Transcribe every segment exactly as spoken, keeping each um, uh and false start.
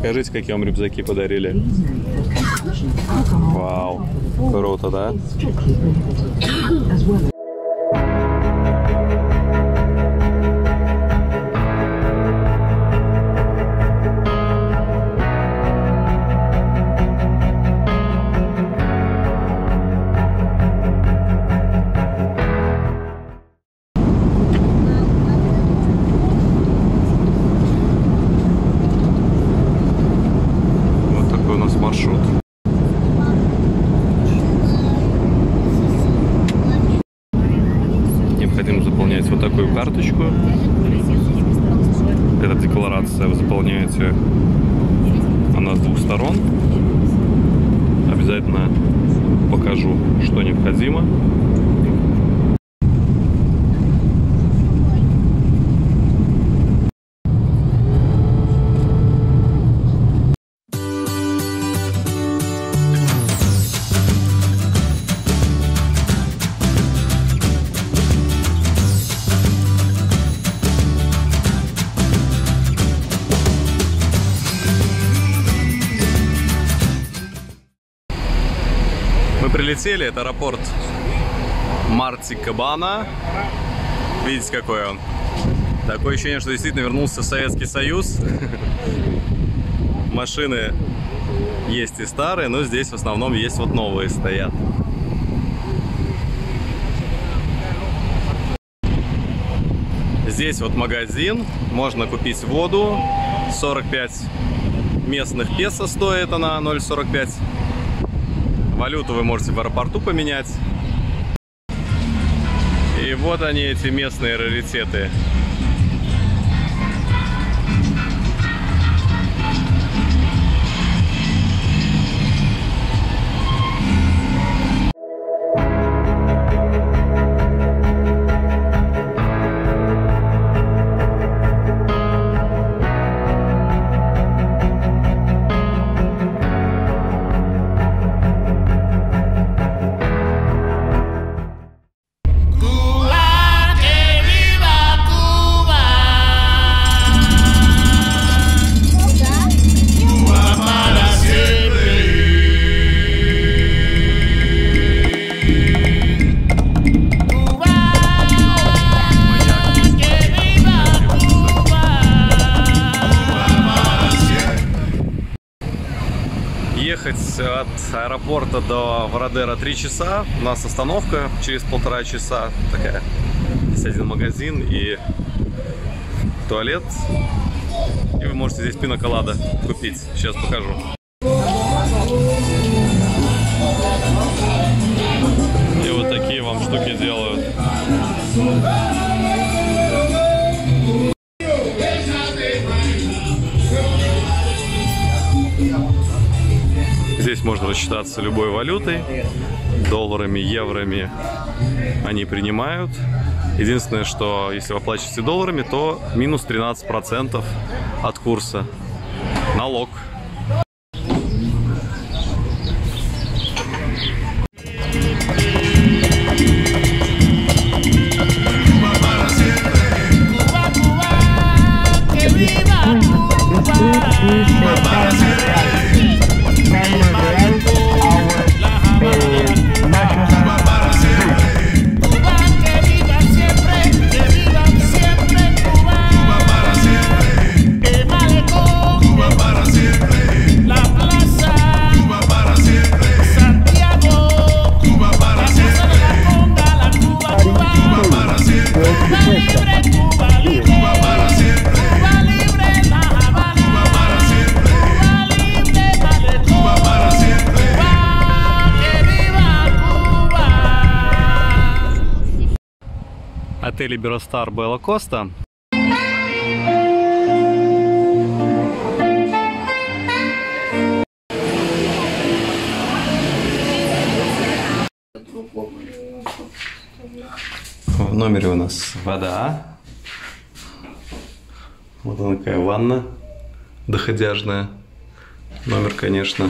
Покажите, какие вам рюкзаки подарили. Вау, круто, да? Маршрут. Необходимо заполнять вот такую карточку. Эта декларация вы заполняете, она с двух сторон. Обязательно покажу, что необходимо. Мы прилетели, это аэропорт Марти-Кабана. Видите, какой он? Такое ощущение, что действительно вернулся в Советский Союз. Машины есть и старые, но здесь в основном есть вот новые стоят. Здесь вот магазин, можно купить воду. сорок пять местных песо стоит она, ноль сорок пять. Валюту вы можете в аэропорту поменять. И вот они, эти местные раритеты. Ехать от аэропорта до Вородера три часа. У нас остановка через полтора часа. Такая. Здесь один магазин и туалет. И вы можете здесь пина-колада купить. Сейчас покажу. И вот такие вам штуки делают. Здесь можно рассчитаться любой валютой, долларами, евроми они принимают. Единственное, что если вы оплачиваете долларами, то минус тринадцать процентов от курса. Налог. Отель Iberostar Bella Costa. В номере у нас вода. Вот она такая ванна доходяжная. Номер, конечно.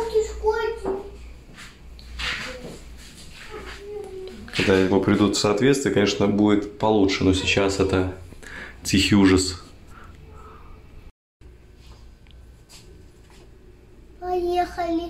Когда его придут в соответствие, конечно, будет получше, но сейчас это тихий ужас. Молли.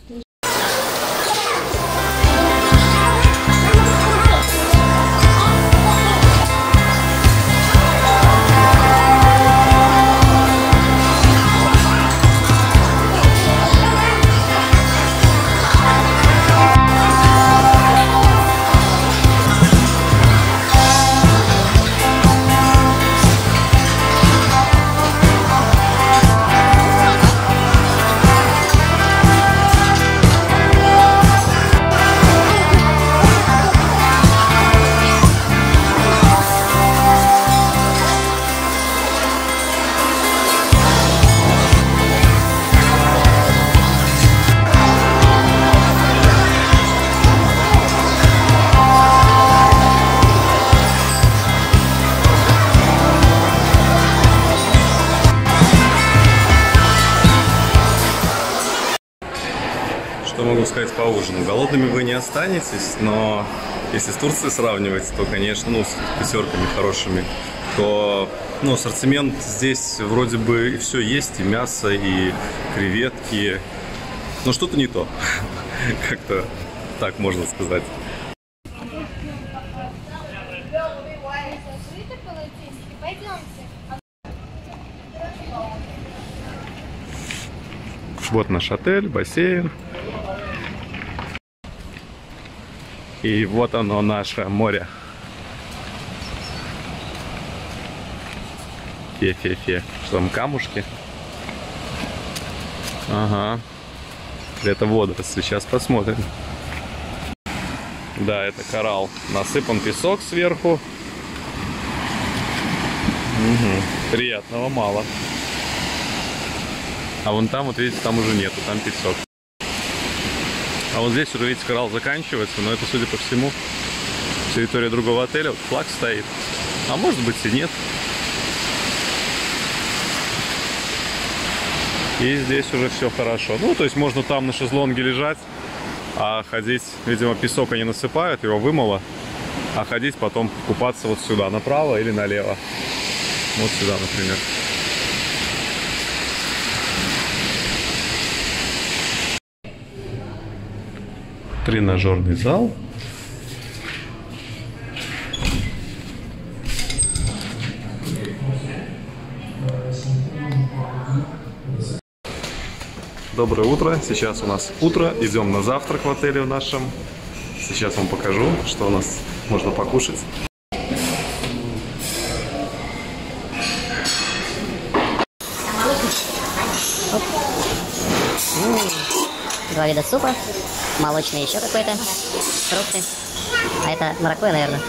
Что могу сказать по ужину? Голодными вы не останетесь, но если с Турцией сравнивать, то, конечно, ну, с пятерками хорошими, то, ну, ассортимент здесь вроде бы и все есть, и мясо, и креветки, но что-то не то. Как-то так можно сказать. Вот наш отель, бассейн. И вот оно, наше море. Фе-фе-фе. Что там, камушки? Ага. Это водоросли. Сейчас посмотрим. Да, это коралл. Насыпан песок сверху. Угу. Приятного мало. А вон там, вот видите, там уже нету, там песок. А вот здесь уже, видите, коралл заканчивается, но это, судя по всему, территория другого отеля. Вот флаг стоит. А может быть и нет. И здесь уже все хорошо. Ну, то есть можно там на шезлонге лежать, а ходить, видимо, песок они насыпают, его вымыло, а ходить потом купаться вот сюда, направо или налево. Вот сюда, например. Тренажерный зал. Доброе утро. Сейчас у нас утро. Идем на завтрак в отеле в нашем. Сейчас вам покажу, что у нас можно покушать. Два вида супа, молочный еще какой-то, фрукты. А это маракуйя, наверное.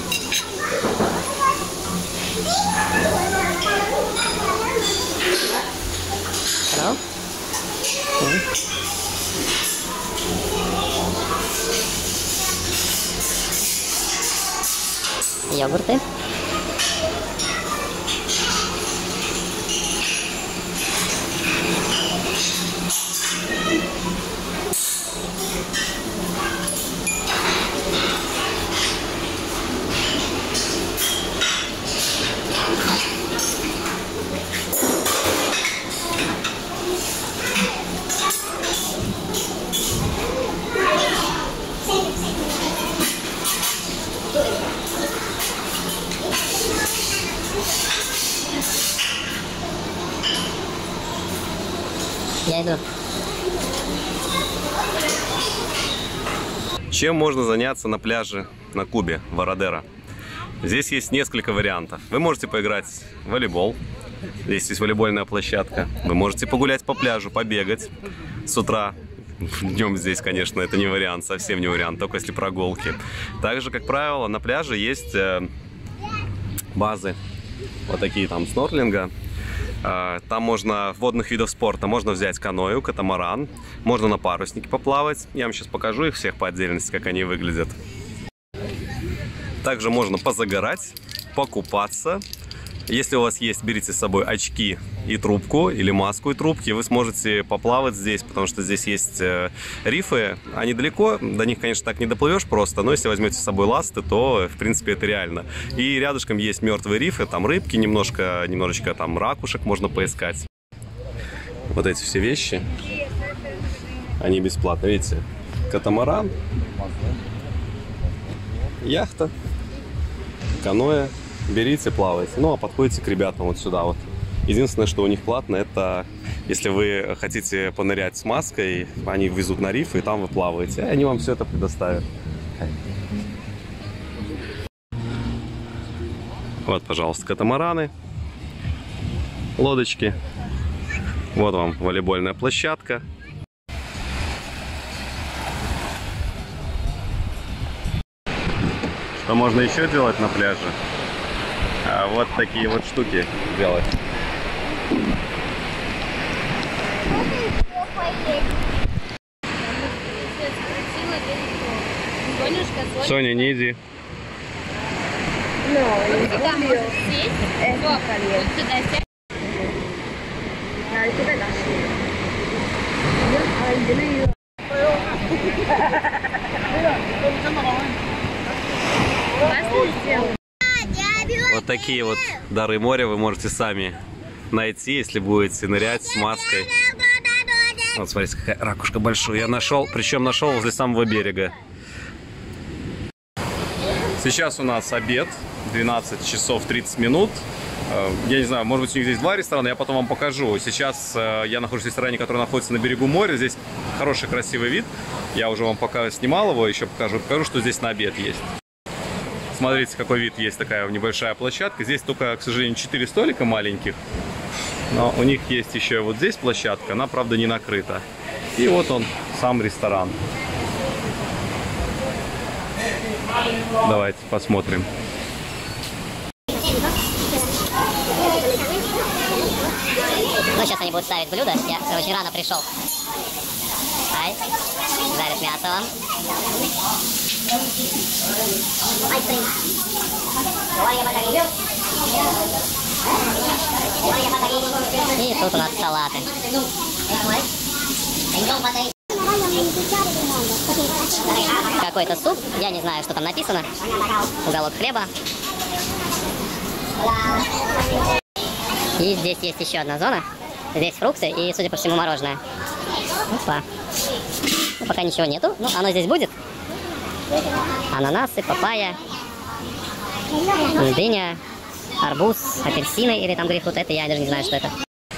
Hello? Mm. Йогурты. Я иду. Чем можно заняться на пляже на Кубе, Варадера? Здесь есть несколько вариантов. Вы можете поиграть в волейбол. Здесь есть волейбольная площадка. Вы можете погулять по пляжу, побегать с утра. Днем здесь, конечно, это не вариант, совсем не вариант, только если прогулки. Также, как правило, на пляже есть базы, вот такие там снорклинга. Там можно водных видов спорта, можно взять каноэ, катамаран, можно на паруснике поплавать. Я вам сейчас покажу их всех по отдельности, как они выглядят. Также можно позагорать, покупаться. Если у вас есть, берите с собой очки и трубку, или маску и трубки, вы сможете поплавать здесь, потому что здесь есть э, рифы. Они далеко, до них, конечно, так не доплывешь просто, но если возьмете с собой ласты, то, в принципе, это реально. И рядышком есть мертвые рифы, там рыбки, немножко, немножечко там ракушек можно поискать. Вот эти все вещи. они бесплатно. Видите, катамаран, яхта, каноэ. Берите, плавайте. Ну, а подходите к ребятам вот сюда вот. Единственное, что у них платно, это если вы хотите понырять с маской, они везут на риф, и там вы плаваете. И они вам все это предоставят. Вот, пожалуйста, катамараны, лодочки. Вот вам волейбольная площадка. Что можно еще делать на пляже? А вот такие вот штуки делать. Соня, не иди. Вот такие вот дары моря вы можете сами найти, если будете нырять с маской. Вот смотрите, какая ракушка большая. Я нашел, причем нашел возле самого берега. Сейчас у нас обед, двенадцать часов тридцать минут. Я не знаю, может быть, у них здесь два ресторана, я потом вам покажу. Сейчас я нахожусь в ресторане, который находится на берегу моря. Здесь хороший, красивый вид. Я уже вам пока снимал его, еще покажу. Покажу, что здесь на обед есть. Смотрите, какой вид есть, такая небольшая площадка. Здесь только, к сожалению, четыре столика маленьких. Но у них есть еще вот здесь площадка, она, правда, не накрыта. И вот он, сам ресторан. Давайте посмотрим. Ну, сейчас они будут ставить блюдо. Я очень рано пришел. Ай, жарят мясо вам. И тут у нас салаты. Какой-то суп, я не знаю, что там написано. Уголок хлеба. И здесь есть еще одна зона. Здесь фрукты и, судя по всему, мороженое. Опа. Ну, пока ничего нету, но оно здесь будет. Ананасы, папайя, дыня, арбуз, апельсины или там грейпфрут. Это я даже не знаю, что это.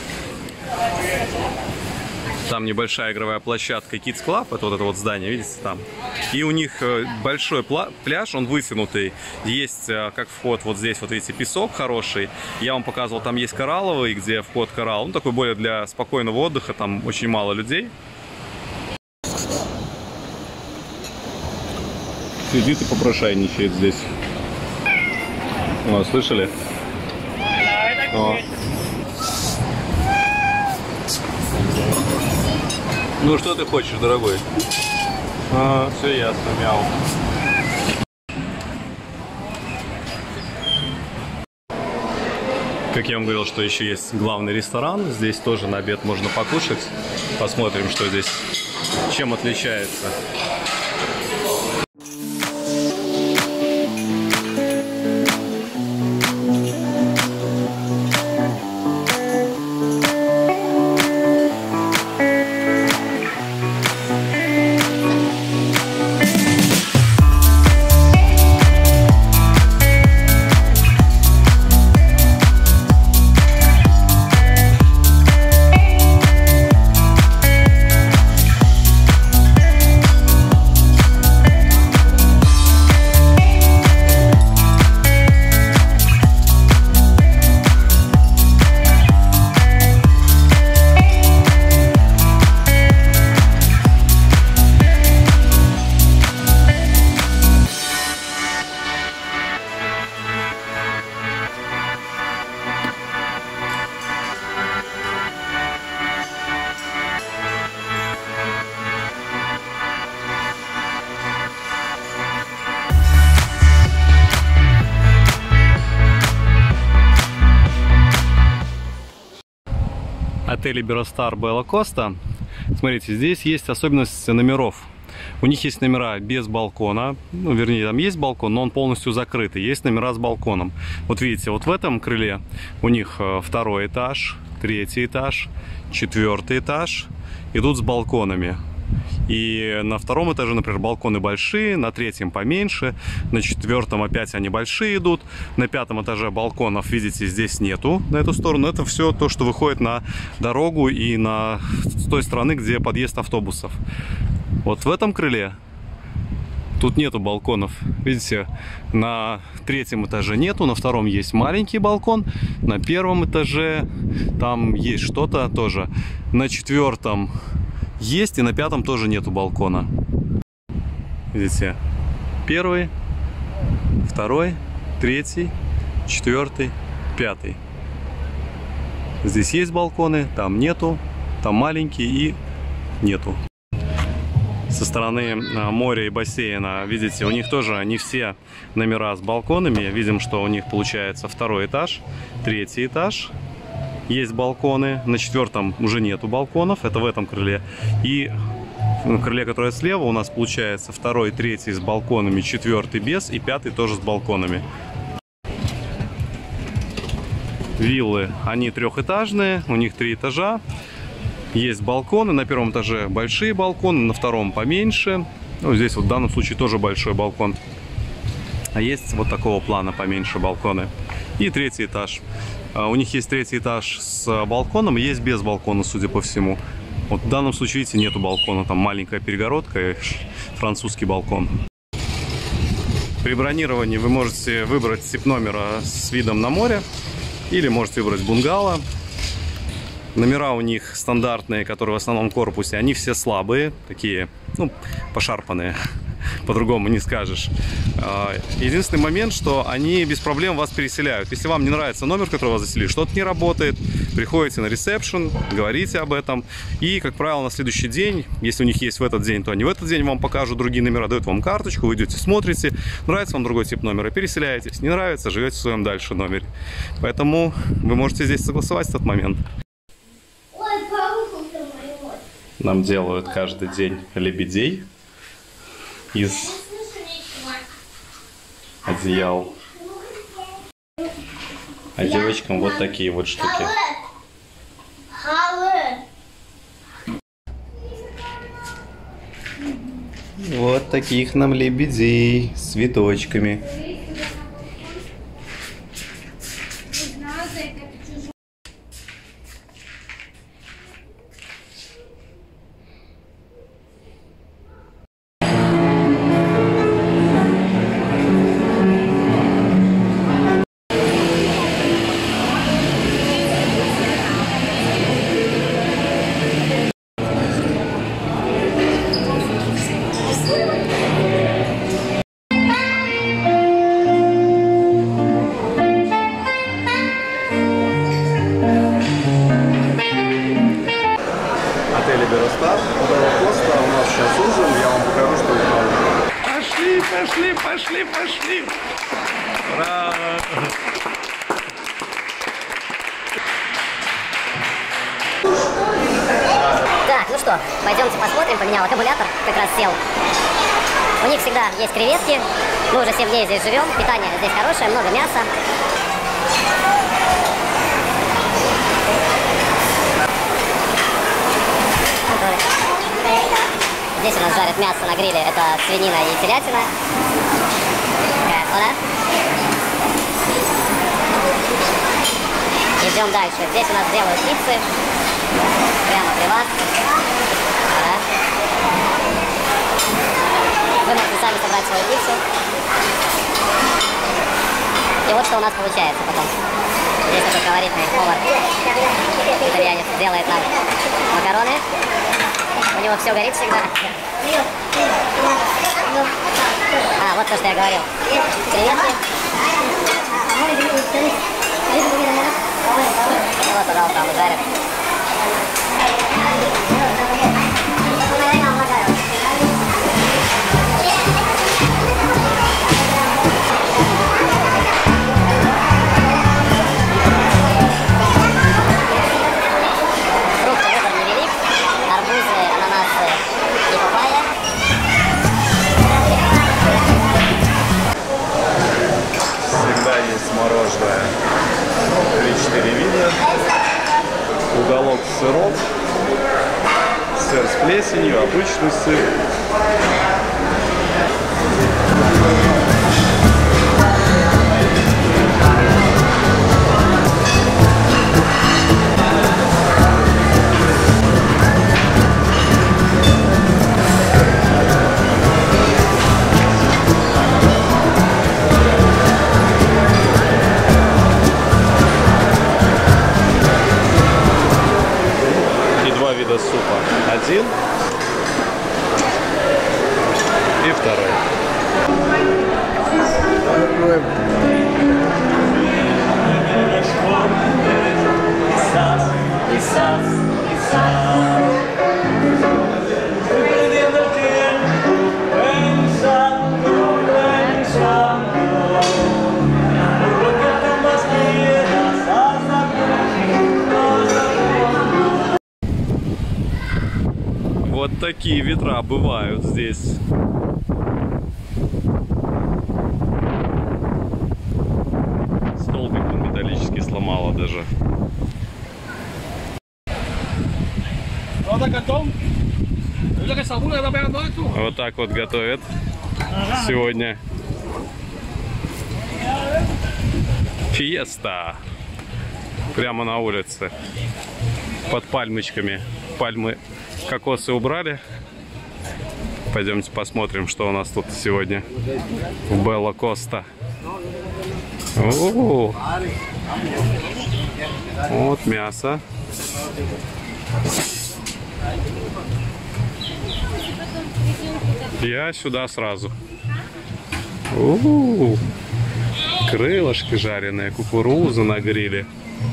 Там небольшая игровая площадка Kids Club, это вот это вот здание, видите, там. И у них большой пляж, он вытянутый. Есть как вход вот здесь, вот видите, песок хороший. Я вам показывал, там есть коралловый, где вход коралл. Ну, такой более для спокойного отдыха, там очень мало людей. Сидит и попрошайничает здесь. О, слышали? О. Ну, что ты хочешь, дорогой? А, все ясно, мяу. Как я вам говорил, что еще есть главный ресторан. Здесь тоже на обед можно покушать. Посмотрим, что здесь, чем отличается. Отель Iberostar Bella Costa. Смотрите, здесь есть особенность номеров. У них есть номера без балкона, ну, вернее, там есть балкон, но он полностью закрытый. Есть номера с балконом. Вот видите, вот в этом крыле у них второй этаж, третий этаж, четвертый этаж. Идут с балконами. И на втором этаже, например, балконы большие, на третьем поменьше, на четвертом опять они большие идут, на пятом этаже балконов, видите, здесь нету на эту сторону. Это все то, что выходит на дорогу и на с той стороны, где подъезд автобусов. Вот в этом крыле тут нету балконов. Видите, на третьем этаже нету, на втором есть маленький балкон, на первом этаже там есть что-то тоже, на четвертом есть, и на пятом тоже нету балкона. Видите, первый, второй, третий, четвертый, пятый. Здесь есть балконы, там нету, там маленький и нету. Со стороны моря и бассейна, видите, у них тоже не все номера с балконами. Видим, что у них получается второй этаж, третий этаж. Есть балконы. На четвертом уже нету балконов. Это в этом крыле. И в крыле, которое слева, у нас получается второй, третий с балконами, четвертый без и пятый тоже с балконами. Виллы, они трехэтажные, у них три этажа. Есть балконы, на первом этаже большие балконы, на втором поменьше. Ну, здесь вот в данном случае тоже большой балкон. А есть вот такого плана поменьше балконы. И третий этаж. У них есть третий этаж с балконом, и есть без балкона, судя по всему. Вот в данном случае, видите, нету балкона. Там маленькая перегородка и французский балкон. При бронировании вы можете выбрать тип номера с видом на море. Или можете выбрать бунгало. Номера у них стандартные, которые в основном корпусе, они все слабые, такие, ну, пошарпанные, по-другому не скажешь. Единственный момент, что они без проблем вас переселяют. Если вам не нравится номер, который вас заселили, что-то не работает, приходите на ресепшн, говорите об этом. И, как правило, на следующий день, если у них есть в этот день, то они в этот день вам покажут другие номера, дают вам карточку, вы идете, смотрите, нравится вам другой тип номера, переселяетесь, не нравится, живете в своем дальше номере. Поэтому вы можете здесь согласовать этот момент. Нам делают каждый день лебедей из одеял. А девочкам вот такие вот штуки. Вот таких нам лебедей с цветочками. Пошли, пошли, пошли! Ура! Так, ну что, пойдемте посмотрим. Поменял аккумулятор, как раз сел. У них всегда есть креветки. Мы уже семь дней здесь живем. Питание здесь хорошее, много мяса. Здесь у нас жарят мясо на гриле. Это свинина и телятина. Такая, идем дальше. Здесь у нас делают пиццы. Прямо при вас. Ага. Вы можете сами собрать свою пиццу. И вот что у нас получается потом. Здесь такой колоритный повар, итальянец, делает нам макароны. У него все горит всегда. А, вот то, что я говорил. Креветки. Вот, пожалуйста, он жарит. Фрукты выбор невелик. Арбузы, ананасы и папайя. Всегда есть мороженое. три-четыре вида. Уголок сыров. Сыр с плесенью, обычный сыр. Супа. Один и второй. Вот такие ветра бывают здесь. Столбик он металлический сломало даже. Вот так вот готовят сегодня. Фиеста. Прямо на улице. Под пальмочками. Пальмы, кокосы убрали. Пойдемте посмотрим, что у нас тут сегодня в Белла Коста. О-о-о. Вот мясо. Я сюда сразу. У-у-у. Крылышки жареные, кукуруза на гриле.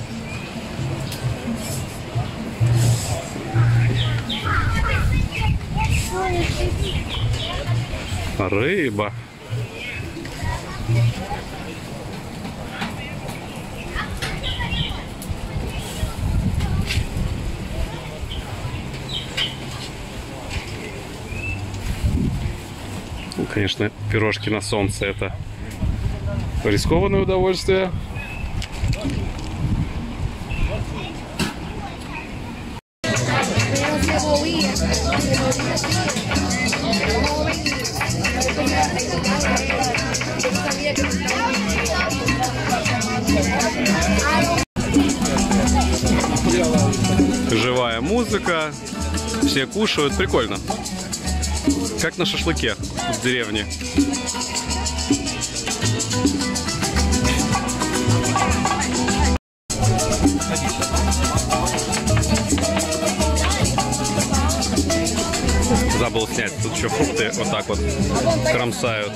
Рыба. Ну, конечно, пирожки на солнце — это рискованное удовольствие. Живая музыка, все кушают, прикольно. Как на шашлыке в деревне. Забыл снять, тут еще фрукты вот так вот кромсают.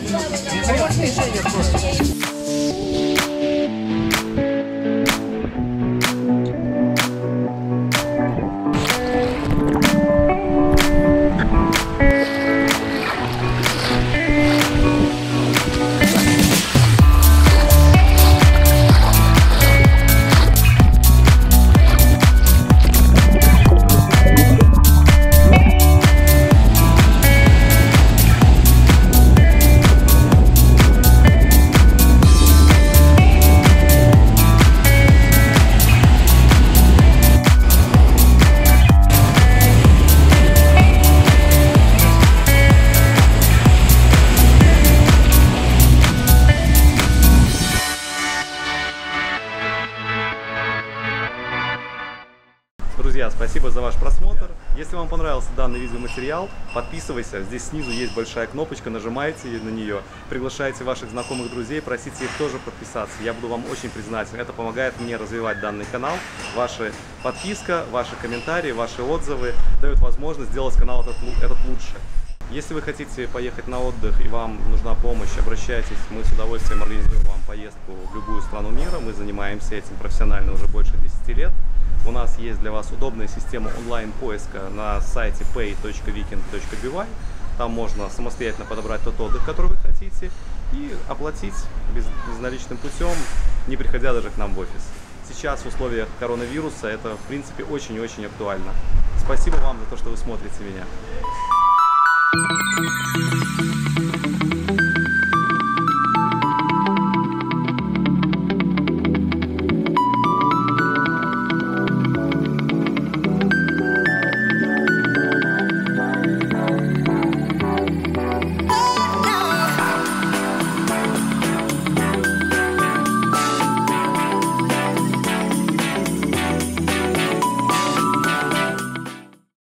Друзья, спасибо за ваш просмотр. Если вам понравился данный видеоматериал, подписывайся. Здесь снизу есть большая кнопочка, нажимайте на нее, приглашайте ваших знакомых, друзей, просите их тоже подписаться. Я буду вам очень признателен. Это помогает мне развивать данный канал. Ваша подписка, ваши комментарии, ваши отзывы дают возможность сделать канал этот, этот лучше. Если вы хотите поехать на отдых и вам нужна помощь, обращайтесь. Мы с удовольствием организуем вам поездку в любую страну мира. Мы занимаемся этим профессионально уже больше десяти лет. У нас есть для вас удобная система онлайн-поиска на сайте pay точка weekend точка b y. Там можно самостоятельно подобрать тот отдых, который вы хотите, и оплатить без, безналичным путем, не приходя даже к нам в офис. Сейчас в условиях коронавируса это, в принципе, очень и очень актуально. Спасибо вам за то, что вы смотрите меня.